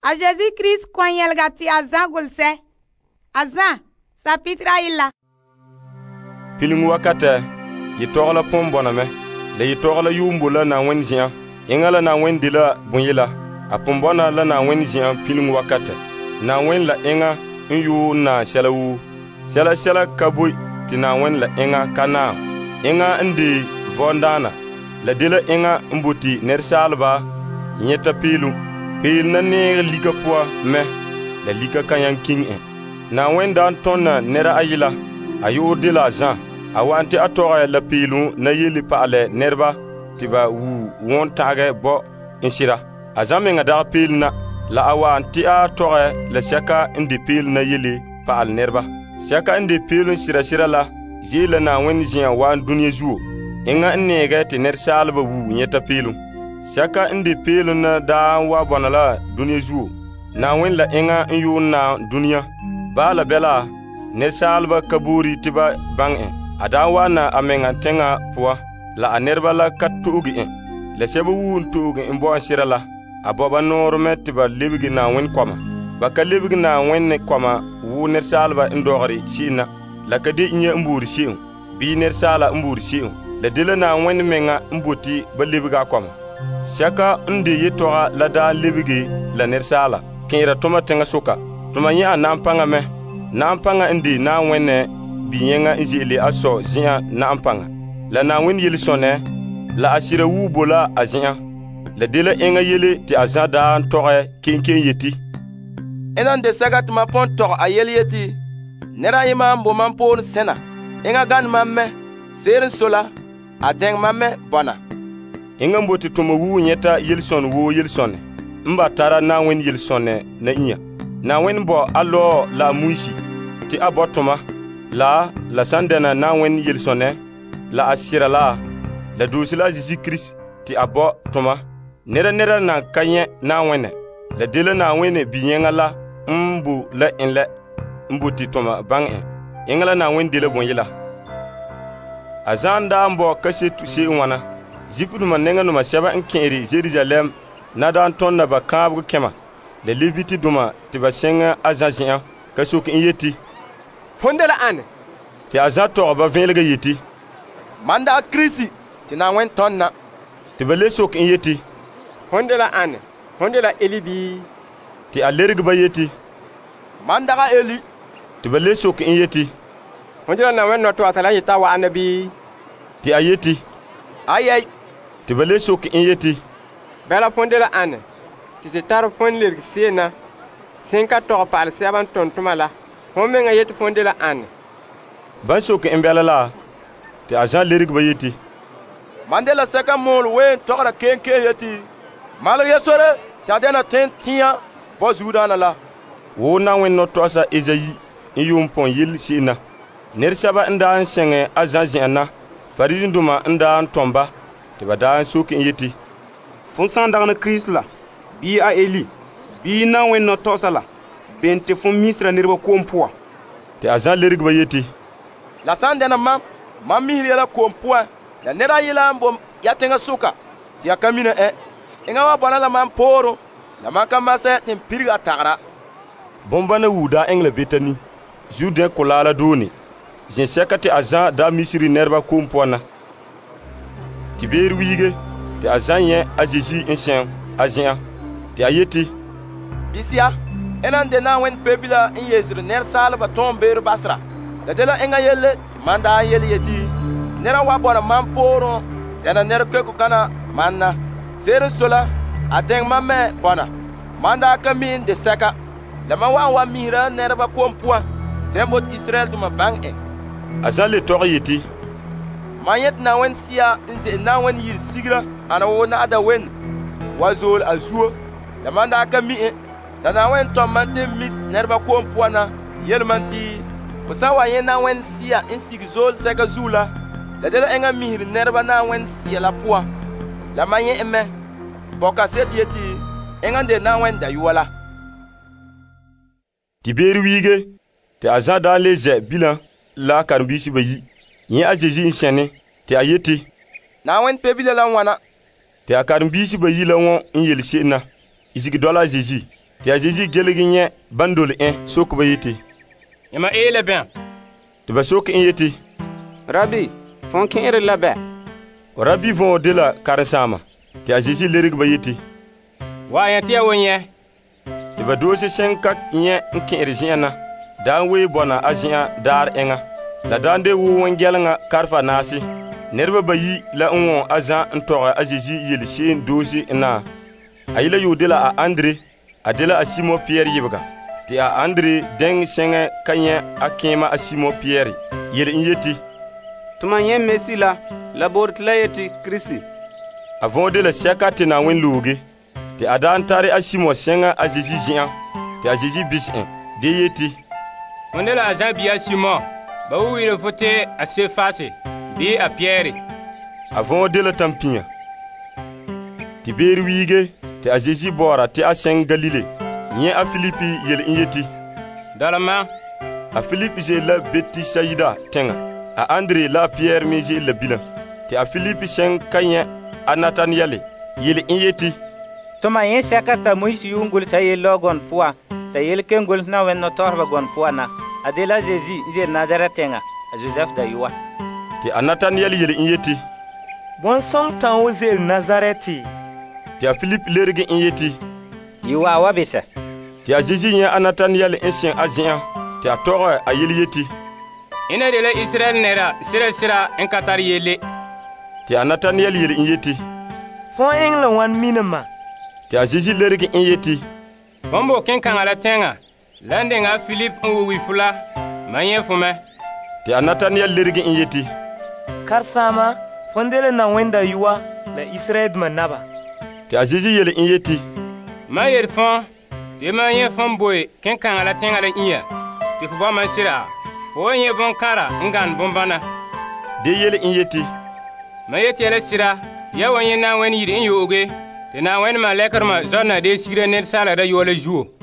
A Jésus-Christ koyelga ti azan gulse. Azan, sapitra illa. Pilingu wakate, yitogla pombona me. Le yitogla yumbu la na wenzia. Inga la na wendi la bunyila. A pombona la na wenzia pilingu wakate. Na wen la inga nyu na shalawu. Shela kabui ti na wen la inga kana. Inga ndi vondana. La dila inga mbuti nersalba. Nyeta pilu. Pil na ne lika poa me. La lika kanyan king Na wen dan tonna nera ayila. Ayu dila zan. Awanti atoga la pilu na yili paale nerba. Tiba won tage bo insira. Azame nga da pil na. La awanti atoga la shaka indi pil na yili paal nerba. Shaka indi pilu shira la. Jila na wen jian wan dunya zuo. Inga nege ti nersalba nyeta pilu. Shaka indi pilu na da wa bonala dunya zuo. Na wen la inga yu na dunya. Bala bela nersalba kaburi tiba bang'e. Adawa na amenga tenga puwa. La anerba la katuugi Le sebu wun tuugi mbo shira la. Aboba norme tiba libigi na wen kwama. Baka libigi na wen kwama wu nersalba ndogari shina. La kadi inye mburi shi'u. Bi nersala mburi shi'u. La dila na wen menga mbuti ba libiga kwama. Shaka ndi yitoga la da libigi la nersala. Kira tuma tenga suka. Tuma nya nampanga me. Nampanga ndi na wenne biyenga injili aso zia nampanga. La na wen yili sone. La asira wu bola azia. La dila enga yili ti azada toge kinkin yeti. Enan de sagat ma pon toge ayeli yeti. Nera ima mbo mampon sena. Enga gan mamme. Serin sola. Adeng mamme bona. Enga mboti tuma wu nyeta yilson wu yilsone. Mba tara na wen yilsone na inya. Na wen bo alo la muishi. Ti abotuma. La sandena na wen yilsone. La asira la dusila Jésus Christ ti abo tuma. Nera na kanye na wene. La dila na wene biyenga la. Mbu la inle. Mbuti tuma bang'e. Ingala na wen dila bonyila. Azanda mbo kashe tushe wana. Zifudu manenga numa shaba nkeri Jerusalem na dan tonna ba kabgu kema. Le leviti duma tiba senga azazien kasuk yeti. Pondela ane. Ti azato ba venlega yeti. Manda krisi ti na wen tonna. Tiba lesok yeti. Pondela ane. Pondela elibi. Ti alerg ba yeti. Manda ga eli. Tiba lesok yeti. Pondela na wen noto asala yita wa anabi. Ti ayeti. Ayay. Tiba lesok yeti. Bela pondela ane. Ti tar fon lerg sena. Senka to pa al seban ton tumala. Homenga yeti pondela ane. Ban sok embela la. Ti ajan lerg ba yeti. Mandela seka mol wen tokra kenke yeti. Malga yesore tadena tentia bozudana la. Wo na wen no tosa Ezayi yum pon yil sina. Nersaba nda senge azazina. Faridin duma nda tomba. Tiba da sok yeti. Fon sandagna Christ la. Bi a Eli. Bi na wen no tosa la. Bente fon misra nirba kompoa. Ti azan lerg ba yeti. La sandena mam mihri la kompoa. La nera yila mbom yatenga suka. Ti akamina Inga wa bona la man poro. La man kamase tin pirga tagra. Bombana wuda engle betani. Jude kolala doni. Jen sekati azan da misri nerba kompoana. Ti ber wige. Ti azan yen azezi insien azien. Ti ayeti. Bisia. Enan de na wen pebila in yezir ner salba ton ber basra. La dela enga yelle manda yelle yeti. Nera wa bona man poro. Tena ner keko kana manna. Serin sola adeng mamme bona. Manda kamin de seka. Lama wa mihra nerba kompua. Tembot Israel tuma bang'e. Azan le tor yeti. Mayet na wen siya inse na wen yir sigra. Ana wo na ada wen. Wazol azuo. Lamanda kamin Tana wen tomante mis nerba kompua na yelmanti. Musawa yen na wen siya insig zol seka zula. La dela enga mihir nerba na wen siya la pua. La manye eme. Boka set yeti. Enga de na wen da yuwala. Tiberi wige. Te azan da leze bilan la karmbisi bayi. Yen azezi insiane. Te ayeti. Na wen pebile la wana. Te akarmbisi bayi la won in yelise na. Isigi dola zezi. tɩ a Zezi gelg n yẽ ban dol sokba yetɩ: yãmba eela bẽ? tɩ ba sok n yetɩ: Rabi, fõn kẽer la bɛ? Rabi võ de la karen-sãama. Tɩ a Zezi lerg ba yetɩ: wa yã tɩ ya won yẽ. tɩ ba doose sẽn ka yẽ n kẽer zẽna daa n wee bõna a zẽa daar ẽngã la daa n de wʋ wẽn-gɛlengã karfa naase. Ned bayi la n wõ a Zã n tog a Zezi yel-seen doose n na. A yɩla yʋʋ de la a Andre, a de la a Simo Pɩyɛɛr yɩbga. Tɩ a Andre dẽng sẽngẽ ka yẽ a kẽema a Simo Pɩyɛɛr yel n yetɩ: tɩ mam yẽ Mesi la boor tɩ la yetɩ Kirisi. A võ de la sɛka tɩ na wẽn looge. Tɩ a daa n tare a Simo sẽngã a Zezi zẽã. Tɩ a Zezi bis de yetɩ: fõn de la a Zã bia Simo, ba wɩɩre fo tɩ a Sefase bɩ a Pɩyɛɛre. A võ de la tãm-pĩã. Tɩ beer wiige tɩ a Zezi baoora tɩ a sẽng Galile. Yẽ a Filipi yel n yetɩ: dalma. A Filip zeel la Betisayida tẽngã. A Andre la a Pɩyɛɛr me zeel la bilã. Tɩ a Filip sẽng ka yẽ a Nataniyɛle yel n yetɩ: tɩ ma yẽ sɛka t'a Moyiis yʋʋn gʋls a yell gõn pʋgã t'a yell ken gʋls na wẽnd no-taoosbã gõn pʋgãna a de la Zezi n zel Nazarɛt tẽngã a Zozɛf da yʋa. Tɩ a Nataniyɛl yel n yetɩ: bõn-sõng tã wo zel Nazarɛtɩ? Tɩ a Filip lerg n yetɩ: yʋa wa besa. Tɩ a Zezi yẽ a Nataniyɛl n sẽ a zẽã tɩ a tog a yel yetɩ: yẽna de la Israɛl neda sɩda-sɩda n ka tar yelle. Tɩ a Nataniyɛl yel n yetɩ: fõn ẽng la wãn minimã? Tɩ a Zezi lerg n yetɩ: fõn bo kẽn-kãngã la tẽngã la n denga a Filip n wi fo la, ma yẽ fo me. Tɩ a Nataniyɛl lerg n yetɩ: Kar-sãama, fõn de la na wẽnda yʋa la Israɛl dũmã naba. Tɩ a Zezi yel n yetɩ: ma yel fõn tɩ ma yẽ fõn boe kẽn-kãngã la tẽngã la ĩyã tɩ fo bãmb n sɩda, fo wa yẽ bõn-kãra n gãnd bõn-bãna. De yel n yetɩ: ma yet yɛla sɩda ya wa yẽ na n wẽn yɩɩd n yooge tɩ na n wẽnd malɛkdmã zɔrna dee sigrã ned saalgda yoolã zuo.